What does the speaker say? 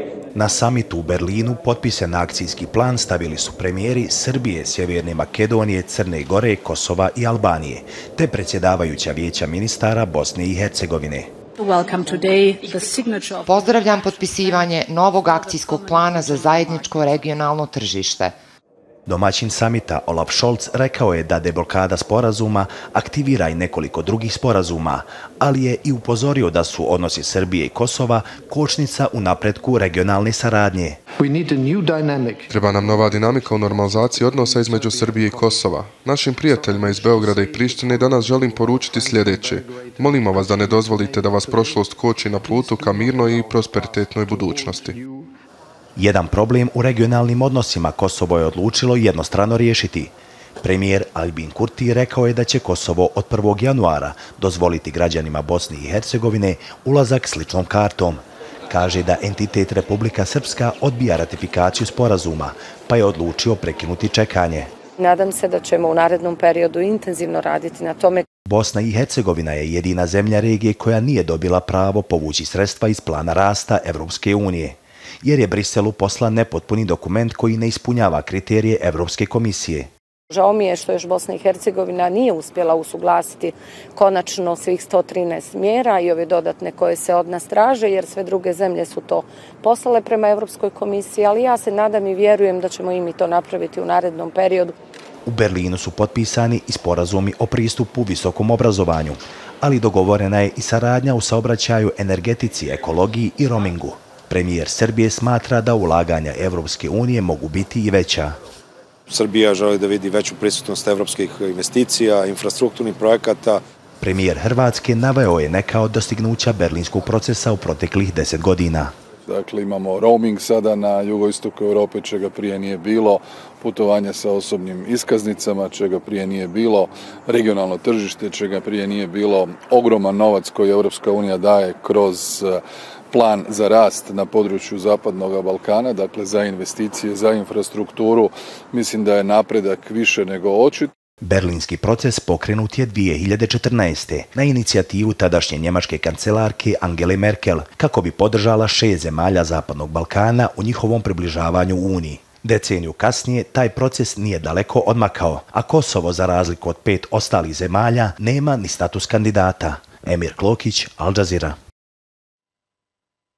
Na samitu u Berlinu potpisan akcijski plan stavili su premijeri Srbije, Sjeverne Makedonije, Crne Gore, Kosova i Albanije, te predsjedavajuća vijeća ministara Bosne i Hercegovine. Pozdravljam potpisivanje novog akcijskog plana za zajedničko regionalno tržište. Domaćin samita Olaf Scholz rekao je da deblokada sporazuma aktivira i nekoliko drugih sporazuma, ali je i upozorio da su odnosi Srbije i Kosova kočnica u napretku regionalne saradnje. Treba nam nova dinamika u normalizaciji odnosa između Srbije i Kosova. Našim prijateljima iz Beograda i Prištine danas želim poručiti sljedeće. Molimo vas da ne dozvolite da vas prošlost koči na putu ka mirnoj i prosperitetnoj budućnosti. Jedan problem u regionalnim odnosima Kosovo je odlučilo jednostrano riješiti. Premijer Albin Kurti rekao je da će Kosovo od 1. januara dozvoliti građanima Bosne i Hercegovine ulazak s ličnom kartom. Kaže da entitet Republika Srpska odbija ratifikaciju sporazuma, pa je odlučio prekinuti čekanje. Nadam se da ćemo u narednom periodu intenzivno raditi na tome. Bosna i Hercegovina je jedina zemlja regije koja nije dobila pravo povući sredstva iz plana rasta Evropske unije, jer je Briselu poslan nepotpuni dokument koji ne ispunjava kriterije Evropske komisije. Žao mi je što još Bosna i Hercegovina nije uspjela usuglasiti konačno svih 113 mjera i ove dodatne koje se od nas traže, jer sve druge zemlje su to poslale prema Evropskoj komisiji, ali ja se nadam i vjerujem da ćemo i mi to napraviti u narednom periodu. U Berlinu su potpisani i sporazumi o pristupu visokom obrazovanju, ali dogovorena je i saradnja u saobraćaju, energetici, ekologiji i roamingu. Premijer Srbije smatra da ulaganja Evropske unije mogu biti i veća. Srbija želi da vidi veću prisutnost evropskih investicija, infrastrukturnih projekata. Premijer Hrvatske naveo je neka od dostignuća berlinskog procesa u proteklih 10 godina. Dakle, imamo roaming sada na jugoistoku Europe, čega prije nije bilo, putovanje sa osobnim iskaznicama, čega prije nije bilo, regionalno tržište, čega prije nije bilo, ogroman novac koji Europska unija daje kroz plan za rast na području Zapadnog Balkana, dakle za investicije, za infrastrukturu. Mislim da je napredak više nego očit. Berlinski proces pokrenut je 2014. na inicijativu tadašnje njemačke kancelarke Angele Merkel, kako bi podržala 6 zemalja Zapadnog Balkana u njihovom približavanju Uniji. Deceniju kasnije taj proces nije daleko odmakao, a Kosovo, za razliku od 5 ostalih zemalja, nema ni status kandidata. Emir Klokić, Al Jazeera.